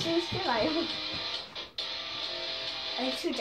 wszyscy już śpiewają. Ale krzyczę.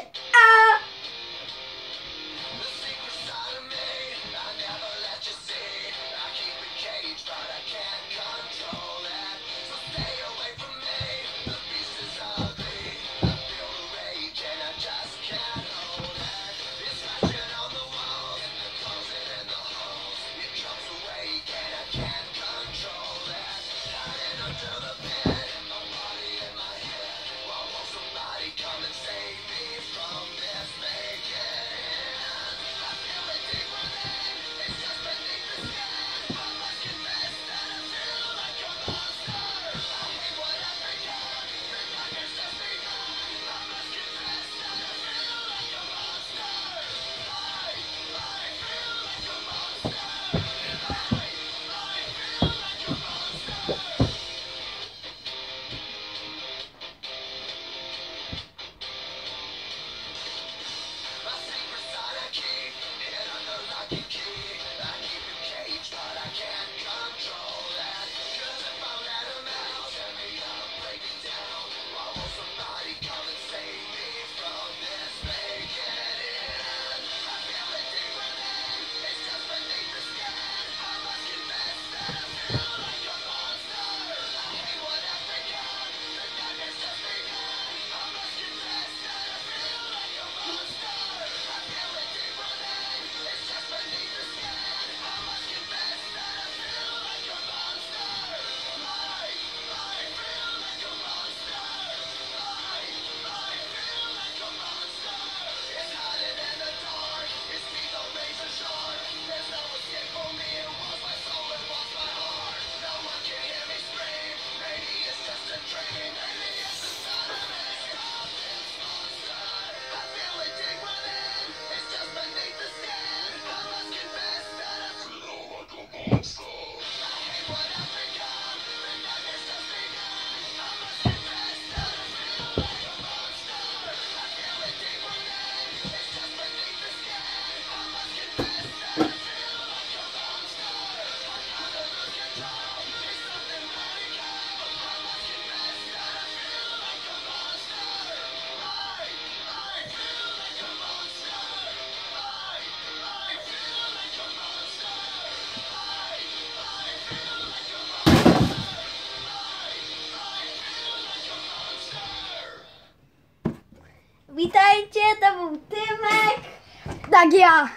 Witajcie, to był Tymek. Tak, ja.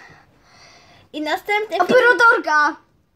I następny Operatorka.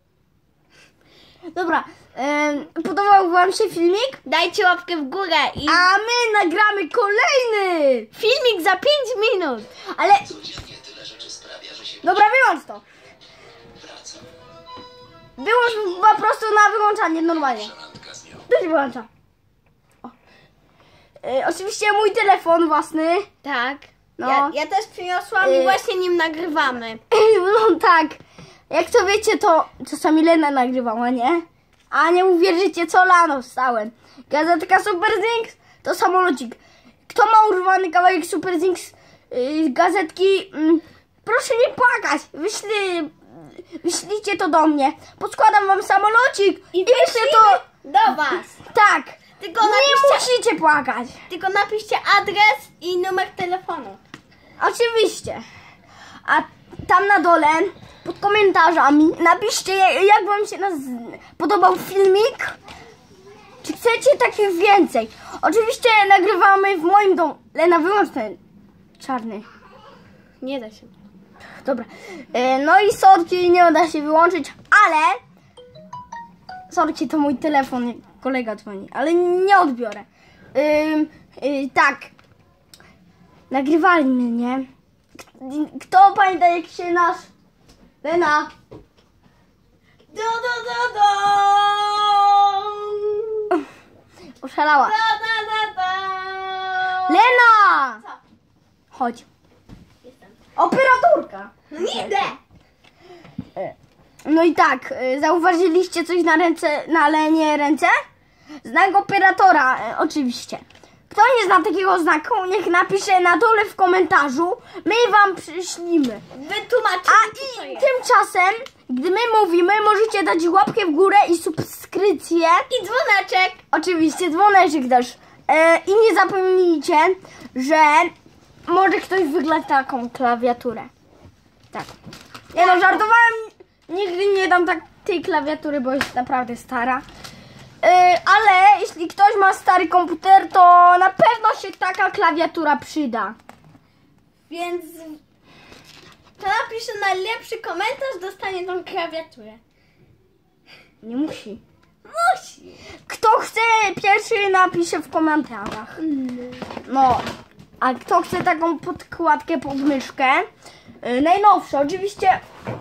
Dobra, podobał wam się filmik? Dajcie łapkę w górę i A my nagramy kolejny filmik za 5 minut. Ale... Codziennie tyle rzeczy sprawia, że się Dobra, wyłącz to. wraca. Wyłącz po prostu na wyłączanie, normalnie. Randka z nią. To się wyłącza. O. Oczywiście mój telefon własny. Tak. No. Ja też przyniosłam i właśnie nim nagrywamy. No tak. Jak to wiecie, to czasami Lena nagrywała, nie? A nie uwierzycie, co lano wstałem. Gazetka Super Zinks to samolocik. Kto ma urwany kawałek Super Zinks gazetki, proszę nie płakać. Wyślijcie to do mnie. Podskładam wam samolocik i wyślę to do was. Tak. Tylko Nie napiszcie, musicie płakać. tylko napiszcie adres i numer telefonu. Oczywiście. A tam na dole, pod komentarzami, napiszcie, jak wam się podobał filmik. Czy chcecie takich więcej? Oczywiście nagrywamy w moim domu. Lena, wyłącz ten czarny. Nie da się. Dobra. No i sorki nie da się wyłączyć, ale... Sorki, to mój telefon, kolega dzwoni, ale nie odbiorę. Tak. Nagrywaliśmy, nie? Kto pamięta, jak się nasz... Lena. Oszalała. Lena! Co? Chodź. Jestem. Operatorka. No nie idę. No i tak, zauważyliście coś na Lenie ręce? Znak operatora, oczywiście. Kto nie zna takiego znaku, niech napisze na dole w komentarzu. My wam przyślimy. Wytłumaczymy, co A i jest. tymczasem, gdy my mówimy, możecie dać łapkę w górę i subskrypcję. I dzwoneczek. Oczywiście dzwoneczek też. I nie zapomnijcie, że może ktoś wygrać taką klawiaturę. Tak. Nie no, żartowałem. Nigdy nie dam tej klawiatury, bo jest naprawdę stara. Ale jeśli ktoś ma stary komputer, to na pewno się taka klawiatura przyda. Więc kto napisze najlepszy komentarz, dostanie tą klawiaturę. Nie musi. Musi. Kto chce pierwszy, napisze w komentarzach. No, a kto chce taką podkładkę pod myszkę, najnowsze oczywiście,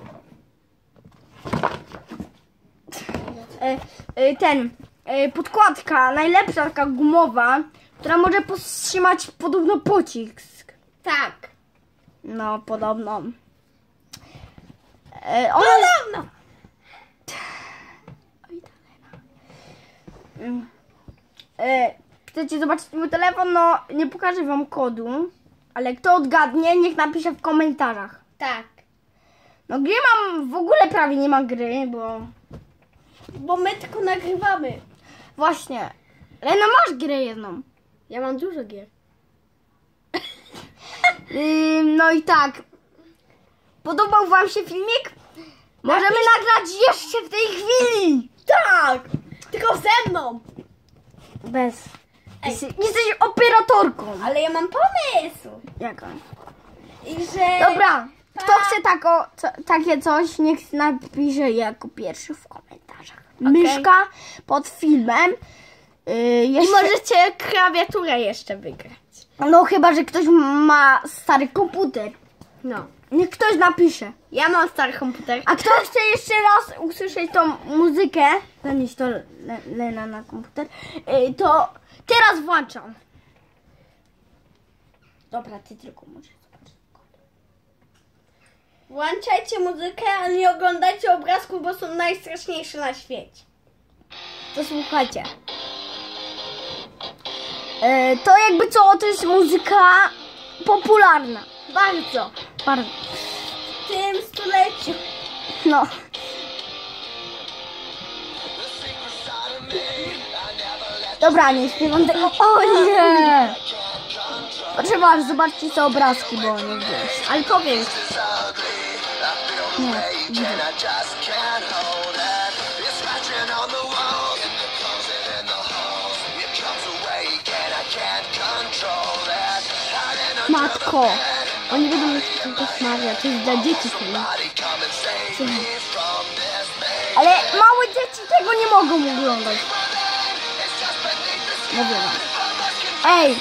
podkładka najlepsza, taka gumowa, która może powstrzymać podobno pocisk. Tak. No, podobno. Podobno. Chcecie zobaczyć mój telefon? No, nie pokażę wam kodu, ale kto odgadnie, niech napisze w komentarzach. Tak. No, gry mam, w ogóle prawie nie ma gry, Bo my tylko nagrywamy. właśnie. Lena, masz grę jedną. Ja mam dużo gier. No i tak. Podobał wam się filmik? Możemy nagrać jeszcze w tej chwili. Tak. Tylko ze mną. Bez. Jesteś operatorką. Ale ja mam pomysł. Jaka? I że... Dobra. Kto chce takie coś, niech napisze jako pierwszy w komentarzach. Myszka pod filmem. I możecie klawiaturę jeszcze wygrać. No chyba, że ktoś ma stary komputer. No. Niech ktoś napisze. Ja mam stary komputer. A kto chce jeszcze raz usłyszeć tą muzykę, zanieść to Lena na komputer, to teraz włączam. Dobra, ty tylko możesz zobaczyć. Włączajcie muzykę, a nie oglądajcie obrazków, bo są najstraszniejsze na świecie. To słuchajcie. To jakby co, to jest muzyka popularna. Bardzo. Bardzo. W tym stuleciu. No. Dobra, nie śpiewam tego. O nie! Proszę was, zobaczcie te obrazki, bo nie wiesz. Ale powiem. Nie, widzę. Matko, oni będą mieć taki koszmaria, to jest dla dzieci film. Ale małe dzieci tego nie mogą oglądać. Mówię wam. Ej!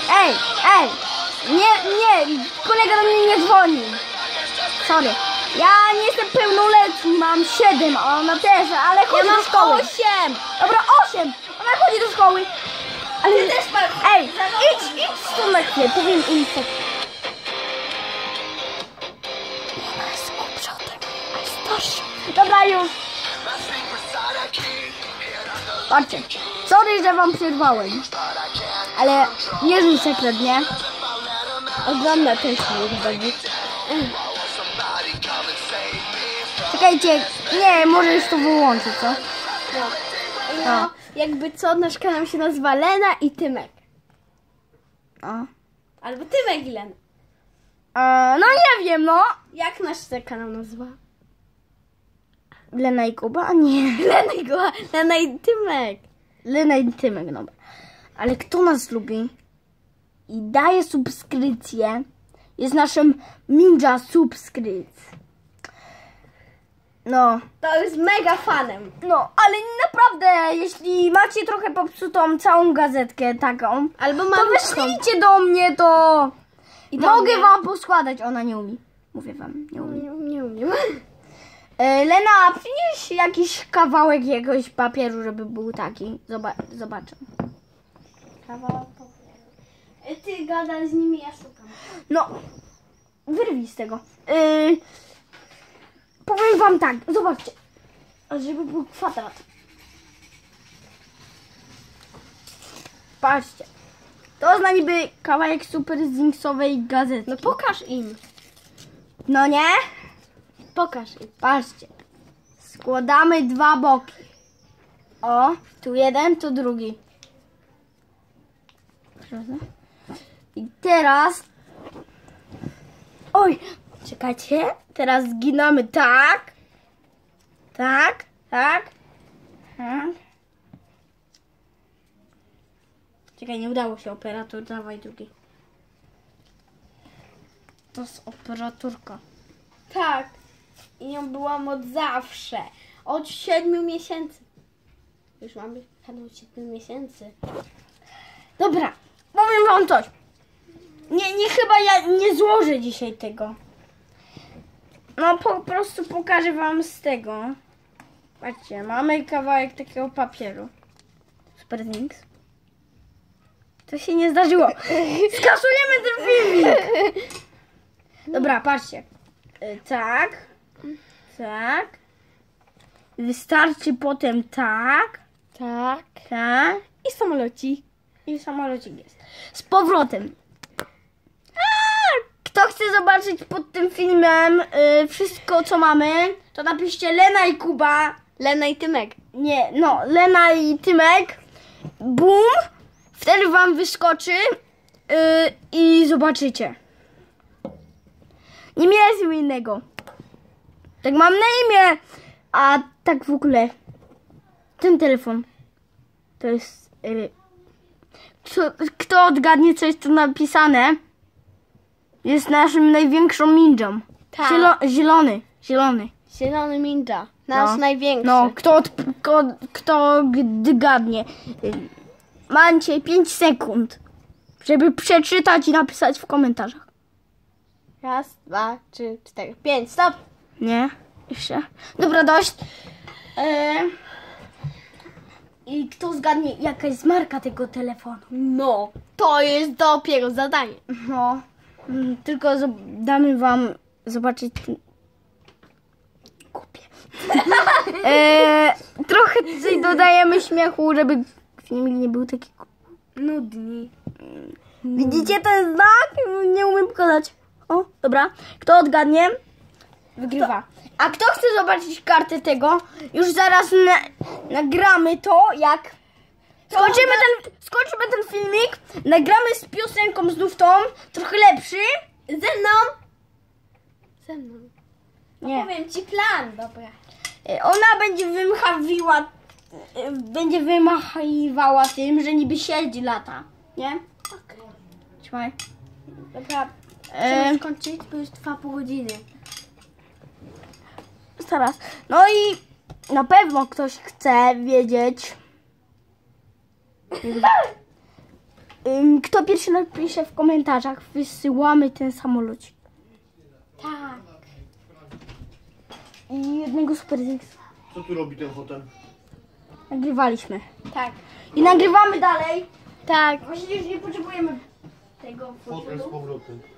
Nie, kolega do mnie nie dzwoni. Sorry. Ja nie jestem pełnoletni, mam 7, a ona też, ale chodzi do szkoły. 8. Dobra, 8. Ona chodzi do szkoły. Ale Ty też masz. ej, idź tu na chwilę, powiem im tak. Ona jest głupsza ode mnie, a jest starsza. Dobra, już. Patrzcie, sorry, że wam przerwałem. Ale nie żyj sekret, nie? Ogląda też nie będzie. Czekajcie, nie, może już to wyłączyć, co? No, jakby co, nasz kanał się nazywa Lena i Tymek. O. Albo Tymek i Lena. No nie wiem, no. Jak nasz kanał nazywa? Lena i Kuba? Nie. Lena i Tymek. Lena i Tymek, dobra. Ale kto nas lubi i daje subskrypcję, jest naszym ninja subskrypcji. No. To jest mega fanem. No, ale naprawdę, jeśli macie trochę popsutą całą gazetkę taką, Albo to malutką. wyślijcie do mnie, to I do mogę mnie. wam poskładać. Ona nie umie. Mówię wam, nie umie. Nie umiem. Lena, przynieś jakiś kawałek jakiegoś papieru, żeby był taki. Zobaczę. Kawałek papieru. Ty gadasz z nimi, ja szukam. No, wyrwij z tego. Powiem wam tak, zobaczcie. Żeby był kwadrat. Patrzcie. To zna niby kawałek super zinksowej gazety. No pokaż im. No nie? Pokaż im. Patrzcie. Składamy dwa boki. O, tu jeden, tu drugi. Prawda? I teraz... Oj, czekajcie. Teraz zginamy tak. Tak, tak. Tak. Czekaj, nie udało się, operator, dawaj drugi. To jest operatorka. Tak. I nią byłam od zawsze. Od 7 miesięcy. Już mamy kanał 7 miesięcy. Dobra, powiem wam coś. Nie, chyba ja nie złożę dzisiaj tego. No po prostu pokażę wam z tego. Patrzcie, mamy kawałek takiego papieru. Super Things. To się nie zdarzyło. Skasujemy ten filmik. Dobra, patrzcie. Tak. Tak. Wystarczy potem tak. Tak. Tak. I samolocik. I samolocik jest. Z powrotem. Kto chce zobaczyć pod tym filmem wszystko, co mamy, to napiszcie Lena i Kuba. Lena i Tymek. Nie, no, Lena i Tymek. Boom. Wtedy wam wyskoczy i zobaczycie. Nie miałem innego. Tak mam na imię. A tak w ogóle. Ten telefon. To jest... Kto odgadnie, co jest tu napisane, jest naszym największą ninją. Tak. Zielony. Zielony ninja. Nasz No. największy. No, kto odgadnie. Macie 5 sekund, żeby przeczytać i napisać w komentarzach. 1, 2, 3, 4, 5. Stop. Nie? Jeszcze? Dobra, dość. I kto zgadnie, jaka jest marka tego telefonu? No. To jest dopiero zadanie. No, tylko damy wam zobaczyć. Kupię. Trochę tutaj dodajemy śmiechu, żeby filmik nie był taki Nudni. Widzicie ten znak? Nie umiem pokazać. O, dobra. Kto odgadnie, wygrywa. A kto chce zobaczyć kartę tego, już zaraz nagramy to, jak skończymy ten filmik, nagramy z piosenką znów tą, trochę lepszy. Ze mną. Ze mną. Nie. Powiem ci plan, dobra. Ona będzie wymachiwała tym, że niby siedzi lata. Nie? Okej. Trzymaj. Dobra. Chcemy skończyć, bo już 2,5 godziny. Zaraz. No i na pewno ktoś chce wiedzieć. Kto pierwszy napisze w komentarzach, wysyłamy ten samolocik. Tak. I jednego Super Things. Co tu robi ten hotel? Nagrywaliśmy. Tak. I nagrywamy dalej. Tak. Właściwie już nie potrzebujemy tego Hotel z powrotem.